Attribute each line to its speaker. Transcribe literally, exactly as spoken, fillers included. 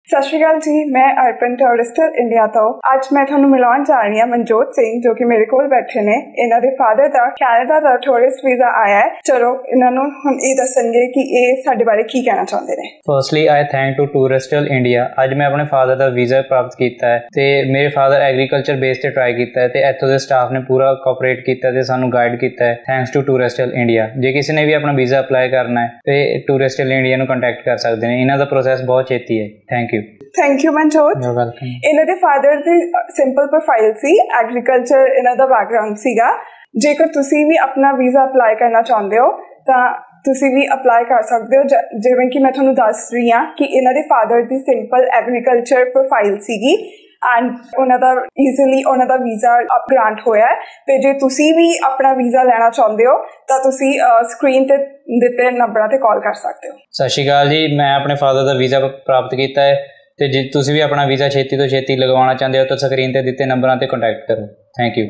Speaker 1: सत श्री अकाल जी, मैं अर्पण टूरिस्टर इंडिया तो अज मैं तुहानू मिलाउण जा रही हूँ मनजोत सिंह जो कि मेरे कोल बैठे ने। इन्हां दे फादर दा कैनेडा दा टूरिस्ट वीज़ा आया है। चलो इन्हां नू हुण इह दस्सणगे कि इह साडे बारे की कहना चाहुंदे ने।
Speaker 2: Firstly I thank to Touristal India. अज मैं अपने फादर दा वीज़ा प्राप्त किया है ते मेरे फादर एग्रीकल्चर बेस ते ट्राई किया है ते इत्थों दे स्टाफ ने पूरा कोऑपरेट किया ते सानू गाइड किया है। Thanks to Touristal India. जे किसी ने भी अपना वीज़ा अप्लाई करना है तो टूरिस्टल इंडिया नू कंटैक्ट कर सकते हैं। इन्हां दा प्रोसैस बहुत छेती है। Thank you.
Speaker 1: Thank you Manjot. इन्हां दे फादर दी सिंपल प्रोफाइल सी, एग्रीकल्चर इन्हां दा बैकग्राउंड सीगा। जेकर तुसी भी अपना वीज़ा अप्लाई करना चाहुंदे हो तां तुसी भी अप्लाई कर सकते हो। जिवें कि मैं तुहानू दस रही हाँ कि इन्हां दे फादर दी सिंपल एग्रीकल्चर प्रोफाइल सीगी एंड उन्हां दा ईजीली उन्हां दा वीज़ा ग्रांट होया है। ते जे तुसी भी अपना वीज़ा लेना चाहुंदे हो तां तुसी स्क्रीन ते दिते नंबरां ते कॉल कर सकते हो।
Speaker 2: सत श्री अकाल जी, मैं अपने फादर दा वीज़ा प्राप्त किया है तो जे तुसी भी अपना वीज़ा छेती तो छेती लगवाना चाहते हो तो स्क्रीन ते दिते नंबरां ते कॉन्टैक्ट करो। Thank you.